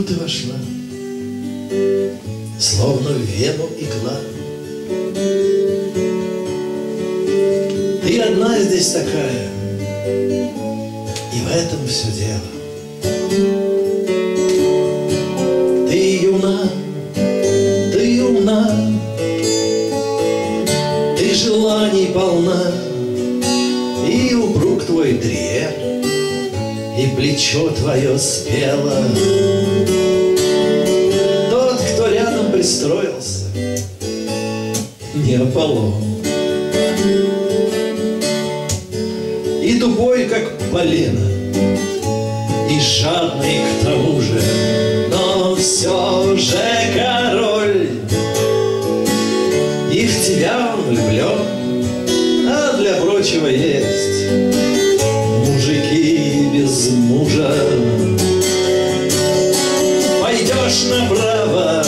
ты вошла, словно в вену игла. Ты одна здесь такая, и в этом все дело. Ты юна, ты умна, ты желаний полна, и упруг твой древь, и плечо твое спело. Тот, кто рядом пристроился, не Аполлон, и тупой, как полено, и жадный к тому же, но все же король. И в тебя он влюблен, а для прочего есть мужики без мужа. Пойдешь направо,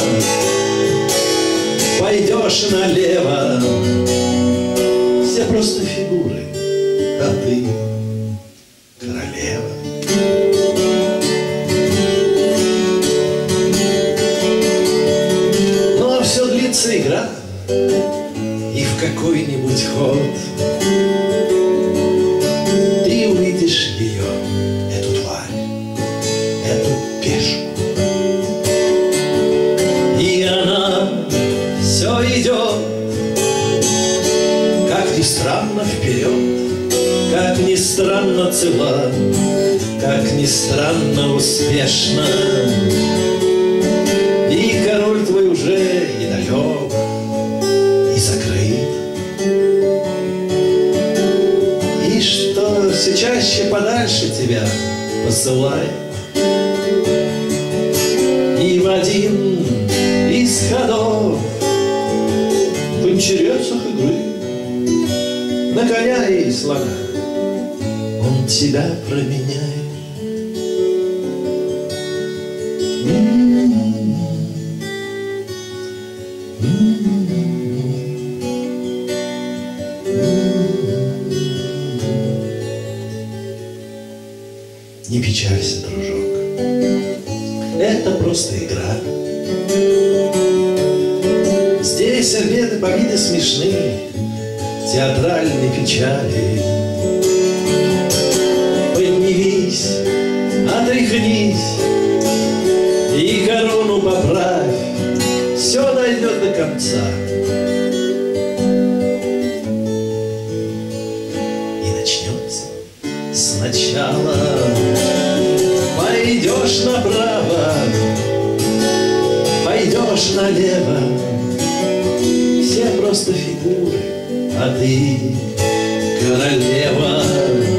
пойдешь налево, все просто фигуры, а ты королева. Ну а все длится игра, и в какой-нибудь ход ты увидишь ее, эту тварь, эту пешку, и она все идет, как ни странно, вперед, как ни странно цела, как ни странно успешна. И король твой уже и далек, и закрыт, и что все чаще подальше тебя посылает. И в один из ходов в интересах игры на коня и слона он тебя променяет. Не печалься, дружок, это просто игра. Здесь обеды по виду смешны, театральной печали. Поднимись, отряхнись и корону поправь, все дойдет до конца. И начнется сначала. Пойдешь направо, пойдешь налево, все просто фигуры, а ты королева.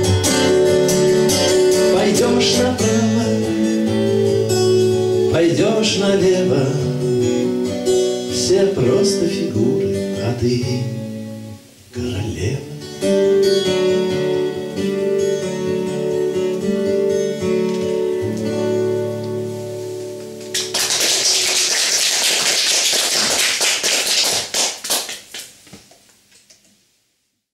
Пойдешь направо, пойдешь налево, все просто фигуры, а ты